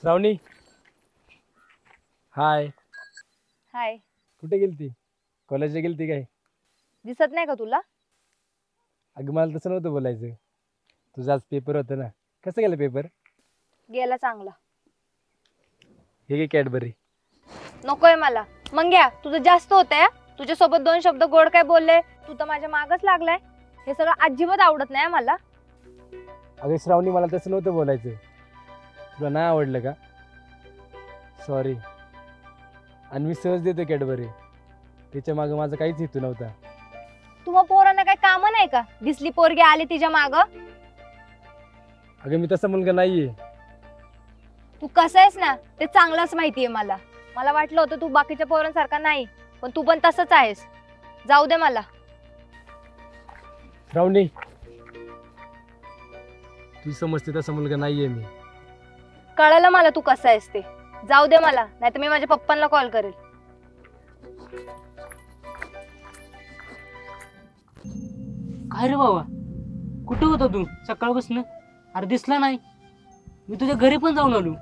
श्रावणी, हाय. हाय. कुठे गेलती? कॉलेजला गेलती काय? दिसत नाही का तुला? अगं मला तसं नव्हतं बोलायचं. तुझा आज पेपर होता ना, कसं गेलं पेपर? गेला चांगला. हे घे कॅडबरी. नकोय मला. मग घ्या, तुझं जास्त होतंय. तुझ्यासोबत 2 शब्द गोड काय बोलले, तू तर माझ्या मागच लागलाय. हे सगळं अजिबात आवडत नाही मला. अगं श्रावणी, मला तसं नव्हतं बोलायचं. तुला नाही आवडलं का? सॉरी. आणि मी सहज देतो कॅडबरी, त्याच्या मागं माझा काहीच हेतू नव्हता. तुम्हा पोरांना काय काम नाही का? दिसली पोरगी आली तिच्या माग. अगं मी तसा मुलगा नाहीये. तू कसं आहेस ना ते चांगलंच माहितीये मला. मला वाटलं होतं तू बाकीच्या पोरांसारखा नाही, पण तू पण तसंच आहेस. जाऊ दे मला. श्रावणी, तू समजते तसा मुलगा नाहीये मी. कळलं मला तू कसं आहेस ते. जाऊ दे मला, नाहीतर मी माझ्या पप्पांना कॉल करेल. काय रे बाबा, कुठे होता तू सकाळपासून? अरे दिसला नाही. मी तुझ्या घरी पण जाऊन आलो.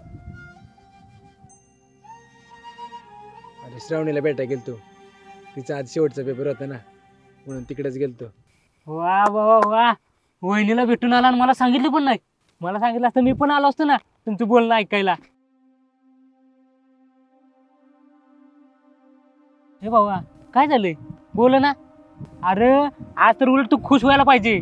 अरे श्रावणीला भेटायला गेलतो. तिचा आज शेवटचा पेपर होता ना, म्हणून तिकडेच गेलतो. वा वा वा, वहिनीला भेटून आला आणि मला सांगितलं पण नाही. मला सांगितलं असतं मी पण आलो असतो ना तुमचं बोलणं ऐकायला. हे बाबा, काय झालंय? बोल ना. अरे आज तर उलट तू खुश व्हायला पाहिजे.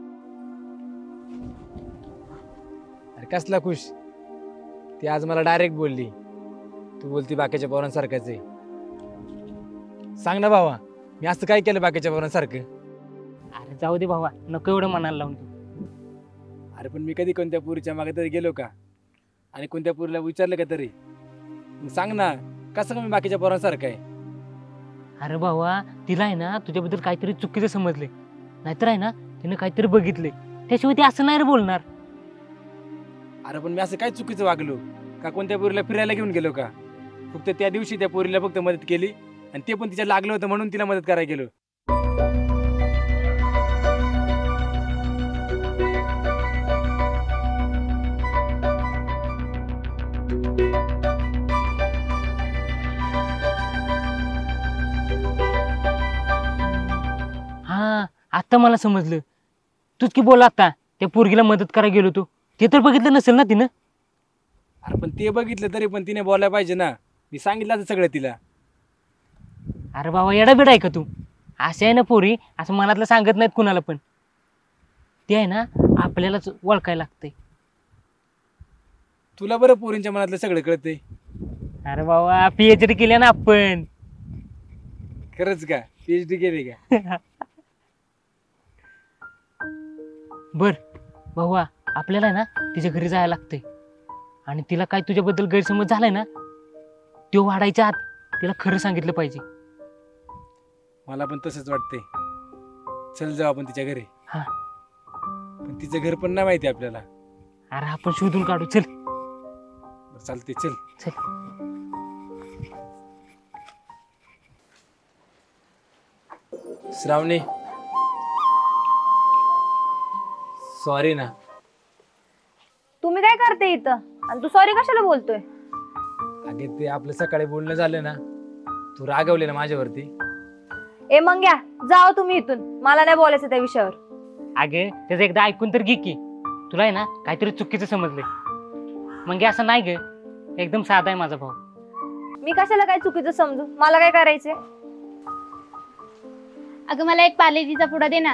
अरे कसला खुश? ती आज मला डायरेक्ट बोलली, तू बोलती बाकीच्या पोरांसारखंच आहे. सांग ना भावा, मी असं काय केलं बाकीच्या पोरांसारखं? अरे जाऊ दे बाबा, नको एवढं मनाला लावून तू. अरे पण मी कधी कोणत्या पुरीच्या मागे तरी गेलो का? आणि कोणत्या पुरीला विचारलं का तरी? मग सांग ना, कसं का मी बाकीच्या पोरांसारखं आहे? अरे भावा, तिला आहे ना तुझ्याबद्दल काहीतरी चुकीचं समजले, नाहीतर आहे ना तिने काहीतरी बघितले. त्याशिवाय ती असं नाही रे बोलणार. अरे पण मी असं काय चुकीचं वागलो का? कोणत्या पोरीला फिरायला घेऊन गेलो का? फक्त त्या दिवशी त्या पोरीला फक्त मदत केली, आणि ते पण तिच्या लागलं होतं म्हणून तिला मदत करायला गेलो. हा, आता मला समजलं. तूच की बोला आता त्या पोरगीला मदत करायला गेलो तू. ते तर बघितलं नसेल ना तिनं. अरे पण ते बघितलं तरी पण तिने बोलायला पाहिजे ना. मी सांगितलं असं सगळं तिला. अरे बाबा, येडाबिडा आहे का तू? असे आहे ना पोरी, असं मनातलं सांगत नाहीत कुणाला पण. ते आहे ना आपल्यालाच ओळखायला लागतंय. तुला बरं पोरींच्या मनातलं सगळं कळतंय. अरे बाबा, PhD केली ना आपण. खरंच का? PhD केली का? बर भावा, आपल्याला ना तिच्या घरी जायला लागतंय. आणि तिला काय तुझ्याबद्दल गैरसमज झालाय ना, तो वाढायच्या आत तिला खरं सांगितलं पाहिजे. मला पण तसंच वाटतंय. चल जाऊ आपण तिच्या घरी. हा. पण तिचं घर पण नाही माहिती आपल्याला. अरे आपण शोधून काढू, चल. चालते, चल. चल. श्रावणी, सॉरी ना. तुम्ही काय करते इथं, आणि तू सॉरी कशाला बोलतोय? अगे ते आपलं सकाळी बोलणं झालं ना, तू रागवले ना माझ्यावरती. ए मंग्या, जाओ तुम्ही इथून. मला नाही बोलायचं त्या विषयावर. अगे त्याचं एकदा ऐकून तर घे की. तुला आहे ना काहीतरी चुकीचं समजलंय. मग असं नाही ग, एकदम साधा आहे माझा भाऊ. मी कशाला काय चुकीचं समजू? मला काय करायचंय? अगं मला एक पार्लेजीचा पुडा दे ना.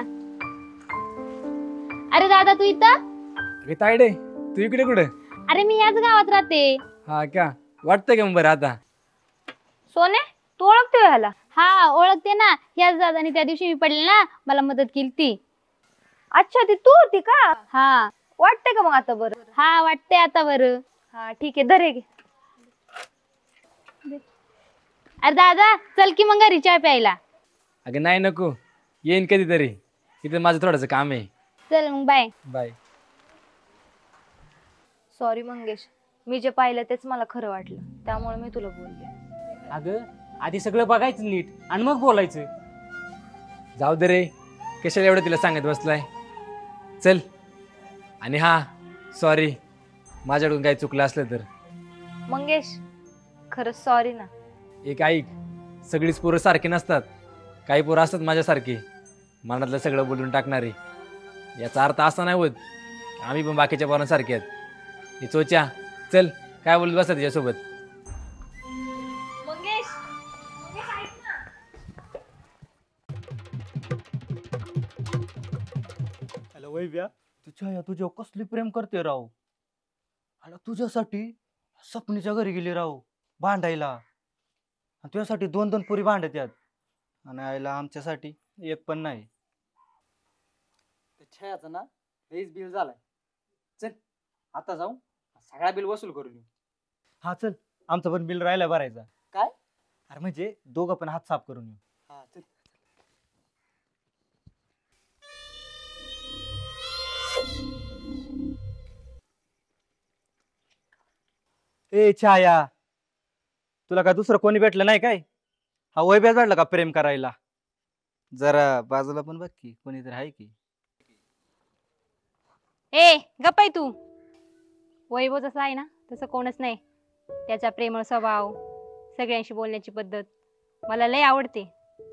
अरे दादा, तू इथं? अगे तायडे, तू इकडे कुठे? अरे मी याच गावात राहते. हा का? वाटतंय का मग बरं आता? सोने, तू ओळखतोय ह्याला? हा, ओळखते ना. याच दादानी त्या दिवशी मी पडले ना, मला मदत केली ती. अच्छा, ती तू होती का? हा. वाटतंय का मग आता बरं? हा, वाटते आता बरं. हा ठीक आहे, धरे घे. अरे दादा, चल की मग घरी चहा प्यायला. अगे नाही, नको. येईन कधीतरी. इथे माझं थोडंसं काम आहे. चल मग, बाय. बाय. सॉरी मंगेश, मी जे पाहिलं तेच मला खरं वाटलं, त्यामुळे मी तुला बोलले. अगं आधी सगळं बघायचं नीट आणि मग बोलायचं. जाऊ दे रे, कशाला एवढं तिला सांगत बसलाय. चल. आणि हा, सॉरी, माझ्याकडून काही चुकलं असलं तर. मंगेश खरंच सॉरी ना. एक ऐक, सगळीच पोरं सारखी नसतात. काही पोरं असतात माझ्यासारखी, मनातलं सगळं बोलून टाकणारे. याचा अर्थ असा नाही होत आम्ही पण बाकीच्या पोरांसारखे आहेत. हे चोच्या, चल काय बोलत बसा तिच्यासोबत. मंगेश मंगेश ऐक ना. हॅलो वैभ्या, तुझ्या कसली प्रेम करते राव. आणि तुझ्यासाठी सपनीच्या घरी गेली राव भांडायला. आणि तुझ्यासाठी 2-2 पुरी भांडत यात. आणि आईला आमच्यासाठी एक पण नाही. छायाचं ना लईच बिल झालाय. चल आता जाऊ सगळा बिल वसूल करून येऊ. हा चल, आमचं पण बिल राहिला भरायचा. काय अरे म्हणजे दोघं पण हात साफ करून येऊ. हा चल. ए छाया, तुला काय दुसरं कोणी भेटलं नाही काय? हा वैभ्याच भेटला का प्रेम करायला? जरा बाजूला पण बघ की कोणीतरी आहे की. ए गप्प आहे तू. वैभव जसा आहे ना तसं कोणच नाही. त्याचा प्रेमळ स्वभाव, सगळ्यांशी बोलण्याची पद्धत मला लय आवडते.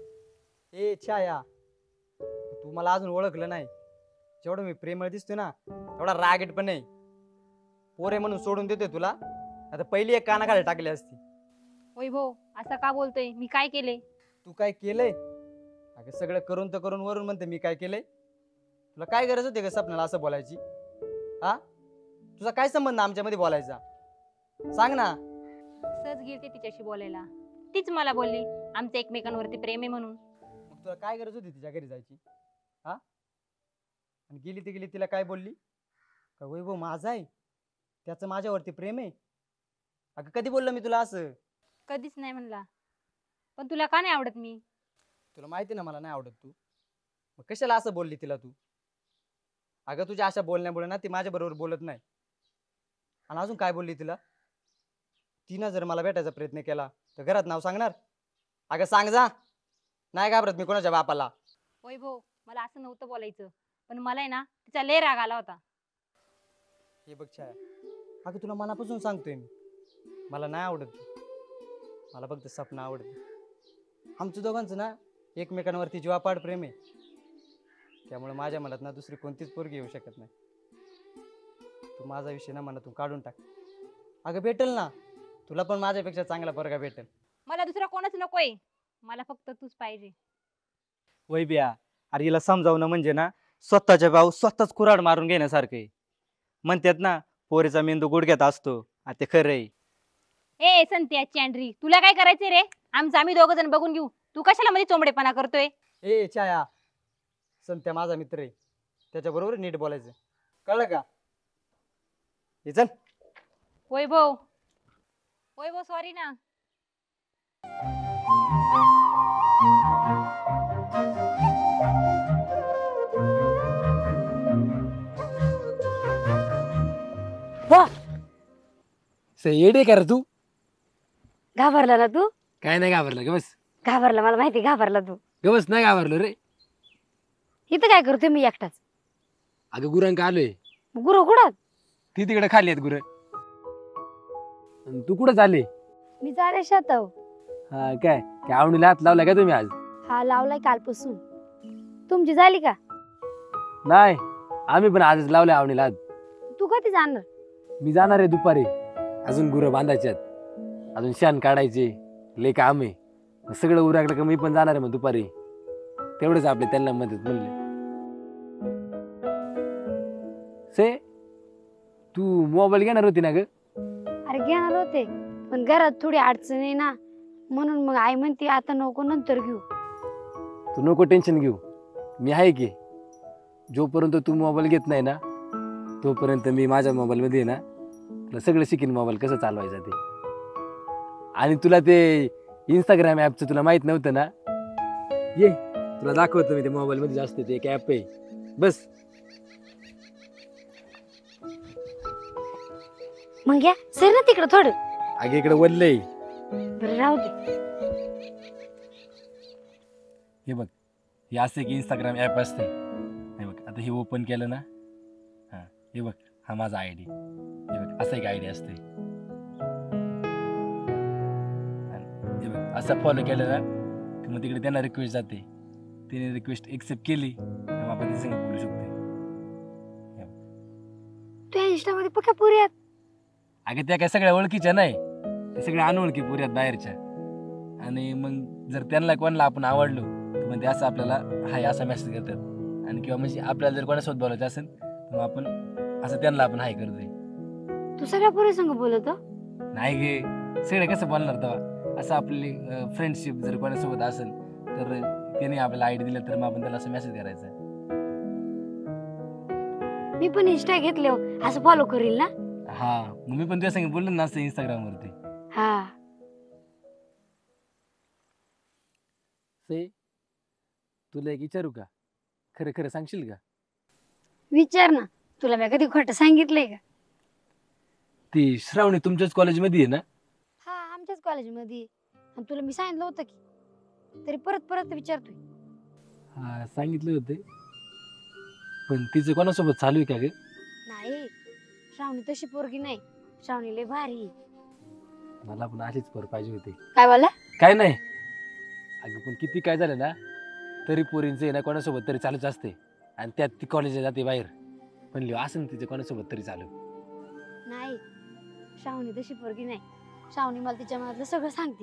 ए छाया, तू मला अजून ओळखलं नाही. जेवढं मी प्रेमळ दिसतोय ना तेवढा रागेट पण नाही. पोरे म्हणून सोडून देतोय तुला, आता पहिली एक कानाखाली टाकली असती. वैभव असं का बोलतोय? मी काय केले? तू काय केलंय? अगं सगळं करून तर करून वरून म्हणते मी काय केलंय. तुला काय गरज होती का सपनाला असं बोलायची? हा, तुझा काय संबंध आमच्यामध्ये बोलायचा? सांग ना. सहज गेलते तिच्याशी बोलायला, तीच मला बोलली आमचं एकमेकांवरती प्रेम आहे म्हणून. मग तुला काय गरज होती तिच्या घरी जायची? हा, आणि गेली ती गेली तिला काय बोलली का वैभव माझा आहे, त्याचं माझ्यावरती प्रेम आहे? अगं कधी बोललो मी तुला असं? कधीच नाही म्हणला. पण तुला का नाही आवडत मी? तुला माहिती ना मला नाही आवडत तू. मग कशाला असं बोलली तिला तू? अगं तुझ्या अशा बोलण्यामुळे ना ती माझ्या बरोबर बोलत नाही. आणि अजून काय बोलली तिला? तिनं जर मला भेटायचा प्रयत्न केला तर घरात नाव सांगणार? अगं सांग जा. नाही घाबरत मी कोणाच्या बापाला. वैभव मला असं नव्हतं बोलायचं, पण मला आहे ना तिचा लय राग आला होता. हे बघ छाया, अगं तुला मनापासून सांगतोय मी, मला नाही आवडत ती. मला फक्त सपना आवडते. आमचं दोघांचं ना एकमेकांवरती जीवापाड प्रेम आहे. त्यामुळे माझ्या मनात ना दुसरी कोणतीच पोरगी येऊ शकत नाही. तू माझा विषय ना मनातून काढून टाक. अगं भेटेल ना, तुला पण माझ्यापेक्षा चांगला पोरगा भेटेल. मला दुसरा कोणच नकोय, मला फक्त तूच पाहिजे. वैभ्या, अरे हिला समजावणं म्हणजे ना स्वतःच्या भाऊ स्वतःच कुऱ्हाड मारून घेण्यासारखं आहे. म्हणतात ना पोरीचा मेंदू गुडघ्यात असतो, ते खरं आहे. ए संत्या चॅन्ड्री, तुला काय करायचंय रे? आमचं आम्ही दोघं जण बघून घेऊ. तू कशाला मध्ये चोंबडेपणा करतोय? ए छाया, संत्या माझा मित्र आहे, त्याच्याबरोबर नीट बोलायचं, कळलं का? हे चल. वैभव वैभव सॉरी ना. येडे का रे तू? घाबरला ना तू? काय नाही घाबरलं ग बस. घाबरला, मला माहिती घाबरला तू. ग बस, नाही घाबरलो रे. इथं काय करतोय मी एकटाच? अगं गुरांक आलोय. गुरु कुठं? ती तिकडे खाली आहेत गुरं. तू कुठं चालली? मी चाले शेताव. हा काय काय आवडीला हात लावला का तुम्ही आज? हा लावलाय कालपासून. तुमची झाली का? नाही, आम्ही पण आजच लावल्या आवडीला हात. तू कधी जाणार? मी जाणार आहे दुपारी. अजून गुरं बांधायच्यात, अजून शान काढायचे, लय काम आहे. मग सगळं उरकलं का मी पण जाणार आहे मग दुपारी. तेवढंच आपले त्यांना मदत म्हणले. से तू मोबाईल घेणार होती ना ग? अरे घेणार होते, पण घरात थोडी अडचण आहे ना, म्हणून मग आई म्हणते आता नको, नंतर घेऊ. तू नको टेन्शन घेऊ, मी आहे की. जोपर्यंत तू मोबाईल घेत नाही ना तोपर्यंत मी माझ्या मोबाईलमध्ये ना तुला सगळं शिकीन, मोबाईल कसं चालवायचं ते. आणि तुला ते इंस्टाग्राम ॲपचं तुला माहित नव्हतं ना? ये तुला दाखवतो मी. ते मोबाईलमध्ये जास्त ते एक ॲप आहे. बस मग या सर ना तिकडं थोडं. आगे इकडे वल्लय. बरं राहू दे. हे बघ, हे असं की इंस्टाग्राम ॲप असते. हे बघ, आता हे ओपन केलं ना, हां हे बघ, हा माझा आय डी. हे बघ, असं एक आय डी असते. हे बघ असं फॉलो केलं ना की मग तिकडे त्यांना रिक्वेस्ट जाते, तिने रिक्वेस्ट एक्सेप्ट केली तर मग आपण तिच्या बोलू शकतो. तुझ्या इंस्टामध्ये पक्या पुरी आहेत. अगं त्या काय सगळ्या ओळखीच्या नाही, ते सगळ्या अनोळखी पुऱ्यात बाहेरच्या. आणि मग जर त्यांना कोणाला आपण आवडलो तर मग ते असं आपल्याला हाय असा मेसेज करतात. आणि किंवा म्हणजे आपल्याला जर कोणासोबत बोलायचं असेल तर मग आपण असं त्यांना आपण हाय करतोय. तू सगळ्या पुरी संग बोलतो. नाही गे, सगळे कसं बोलणार तेव्हा. असं आपली फ्रेंडशिप जर कोणासोबत असेल तर त्याने आपल्याला आयडी दिला तर मग आपण त्याला असं मेसेज करायचा. मी पण इंस्टा घेतले असं फॉलो करील ना. हा मग मी पण तुझ्या संग बोललो ना असं इंस्टाग्राम वरती. हा से तुला एक विचारू का, खरं खरं सांगशील का? विचार ना, तुला मी कधी खोटं सांगितलंय का? ती श्रावणी तुमच्याच कॉलेजमध्ये आहे ना? हा आमच्याच कॉलेजमध्ये. आणि तुला मी सांगितलं होतं की, तरी परत परत विचारतोय. हा सांगितलं होते, पण तिचं कोणासोबत चालू आहे का ग? नाही, श्रावणी तशी पोरगी नाही. श्रावणी लय भारी. मला पण अशीच पोर पाहिजे होती. काय बोला? काय नाही अगं, पण किती काय झालं ना तरी पोरींचं आहे ना कोणासोबत तरी चालूच असते. आणि त्यात ती कॉलेजला जाते बाहेर, पण असं तिचं कोणासोबत तरी चालू. नाही, श्रावणी तशी पोरगी नाही. श्रावणी मला तिच्या मनातलं सगळं सांगते.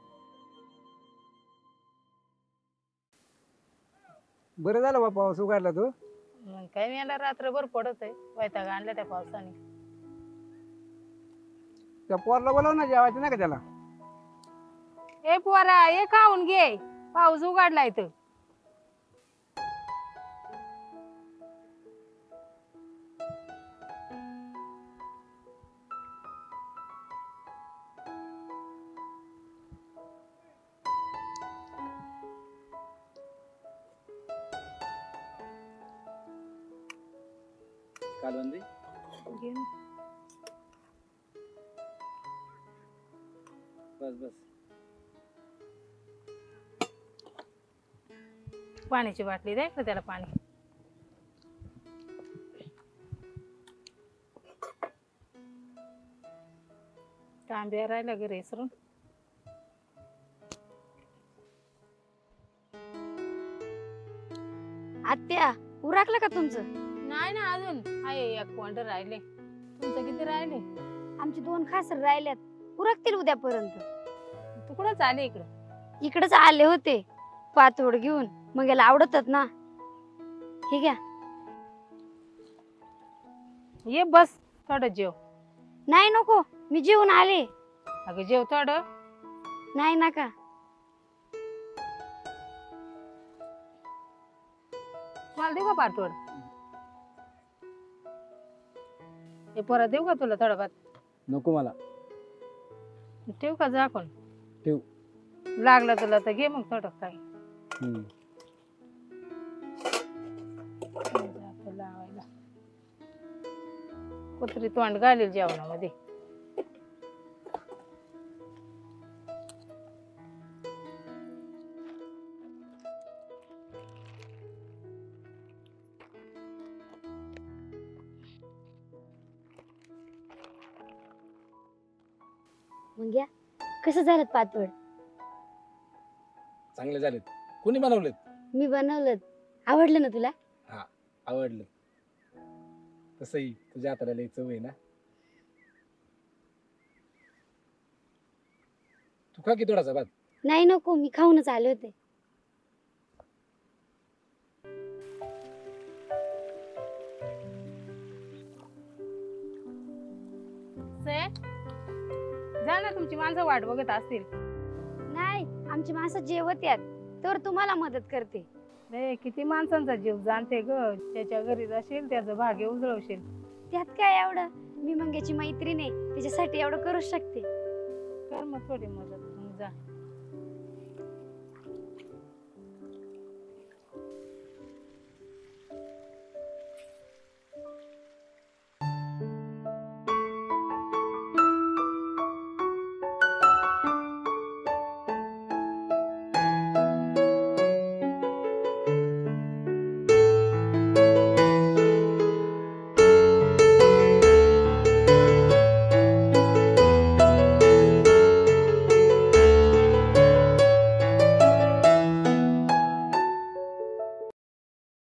बरं झालं बा पाऊस उघडला तो. मग काय मी याला रात्रभर पडत आहे, वैताग आणला त्या पावसाने. त्या पोरला बोलाव ना, जेवायचं नाही का त्याला? ए पोरा, हे खाऊन घे, पाऊस उघडलाय तर. कालवंदी बस बस. पाण्याची बाटली द्या इकडे त्याला पाणी. तांब्या राहिला घरी इसरून. आत्या, उरकलं का तुमचं? नाही ना अजून आहे, एक क्वांटर राहिले. तुमचं किती राहिले? आमचे 2 खासर राहिल्यात, उरकतील उद्यापर्यंत. तू कुठं चाले इकडं? इकडेच आले होते पातोड घेऊन. मग याला आवडतात ना. हे घ्या. ये बस, थोडं जेव. नाही नको, मी जेवून आले. अगं जेव थोडं. नाही नका. मला देऊ का पाठवड? हे परत देऊ का तुला थोडं भात? नको मला. ठेव का झाकून? ठेव. लागलं तुला तर घे मग थोडं काही. झाकण लावायला. कुत्री तोंड घालेल जेवणामध्ये. मग घ्या. कसं झालं पातोड? चांगले झालेत. कोणी बनवलेत? मी बनवलं. आवडलं ना तुला? आवडलं. तसंही तुझ्या हाताला लई चव आहे ना. तू खा की थोडासा भात. नाही नको, मी खाऊनच आले होते. जा ना, तुमची माणसं वाट बघत असतील. नाही, आमची माणसं जेवत यात तर तुम्हाला मदत करते. रे किती माणसांचा जीव जाणते ग. त्याच्या घरी जाशील, त्याचं भाग्य उजळवशील. त्यात काय एवढं? मी मंग्याची मैत्रीण आहे, त्याच्यासाठी एवढं करूच शकते. कर मग थोडी मदत. मग जा.